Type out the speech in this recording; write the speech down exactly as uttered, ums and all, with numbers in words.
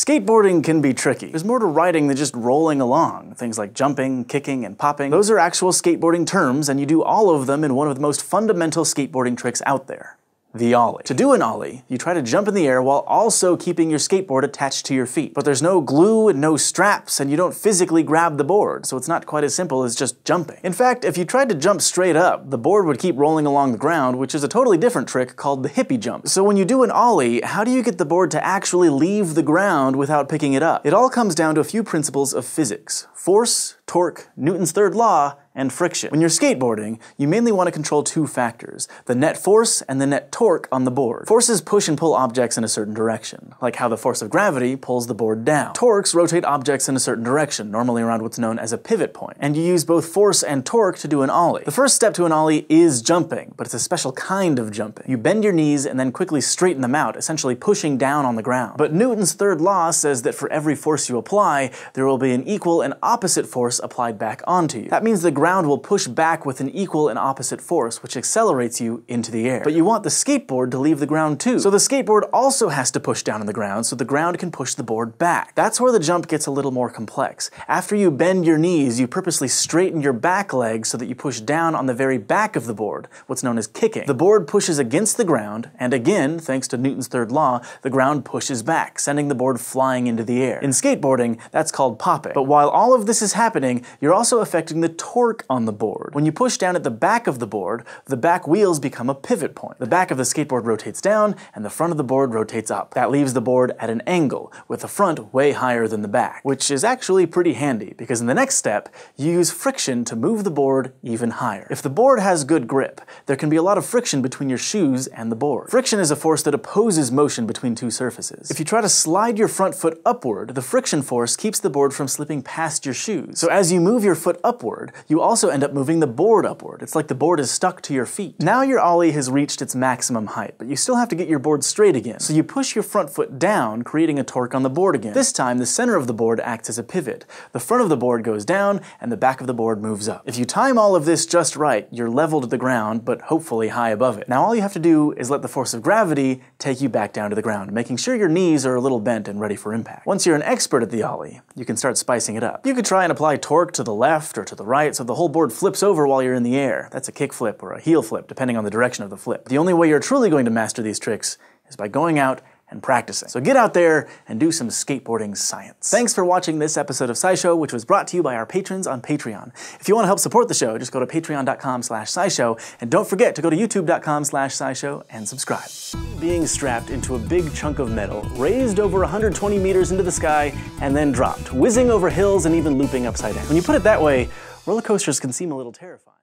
Skateboarding can be tricky. There's more to riding than just rolling along. Things like jumping, kicking, and popping. Those are actual skateboarding terms, and you do all of them in one of the most fundamental skateboarding tricks out there. The Ollie. To do an Ollie, you try to jump in the air while also keeping your skateboard attached to your feet. But there's no glue and no straps, and you don't physically grab the board, so it's not quite as simple as just jumping. In fact, if you tried to jump straight up, the board would keep rolling along the ground, which is a totally different trick called the hippie jump. So when you do an Ollie, how do you get the board to actually leave the ground without picking it up? It all comes down to a few principles of physics: force, torque, Newton's third law, and friction. When you're skateboarding, you mainly want to control two factors: the net force and the net torque on the board. Forces push and pull objects in a certain direction, like how the force of gravity pulls the board down. Torques rotate objects in a certain direction, normally around what's known as a pivot point. And you use both force and torque to do an Ollie. The first step to an Ollie is jumping, but it's a special kind of jumping. You bend your knees and then quickly straighten them out, essentially pushing down on the ground. But Newton's third law says that for every force you apply, there will be an equal and opposite force applied back onto you. That means the ground will push back with an equal and opposite force, which accelerates you into the air. But you want the skateboard to leave the ground too. So the skateboard also has to push down on the ground so the ground can push the board back. That's where the jump gets a little more complex. After you bend your knees, you purposely straighten your back legs so that you push down on the very back of the board, what's known as kicking. The board pushes against the ground, and again, thanks to Newton's third law, the ground pushes back, sending the board flying into the air. In skateboarding, that's called Poppet. But while all of this is happening, you're also affecting the torque on the board. When you push down at the back of the board, the back wheels become a pivot point. The back of the skateboard rotates down, and the front of the board rotates up. That leaves the board at an angle, with the front way higher than the back, which is actually pretty handy, because in the next step, you use friction to move the board even higher. If the board has good grip, there can be a lot of friction between your shoes and the board. Friction is a force that opposes motion between two surfaces. If you try to slide your front foot upward, the friction force keeps the board from slipping past your shoes. So as you move your foot upward, you also end up moving the board upward. It's like the board is stuck to your feet. Now your Ollie has reached its maximum height, but you still have to get your board straight again. So you push your front foot down, creating a torque on the board again. This time, the center of the board acts as a pivot. The front of the board goes down, and the back of the board moves up. If you time all of this just right, you're level to the ground, but hopefully high above it. Now all you have to do is let the force of gravity take you back down to the ground, making sure your knees are a little bent and ready for impact. Once you're an expert at the Ollie, you can start spicing it up. You could try and apply torque to the left or to the right so the whole board flips over while you're in the air. That's a kick flip or a heel flip, depending on the direction of the flip. The only way you're truly going to master these tricks is by going out and practicing. So get out there and do some skateboarding science. Thanks for watching this episode of SciShow, which was brought to you by our patrons on Patreon. If you want to help support the show, just go to patreon dot com slash SciShow, and don't forget to go to youtube dot com slash SciShow and subscribe. Being strapped into a big chunk of metal, raised over one hundred twenty meters into the sky, and then dropped, whizzing over hills and even looping upside down. When you put it that way, roller coasters can seem a little terrifying.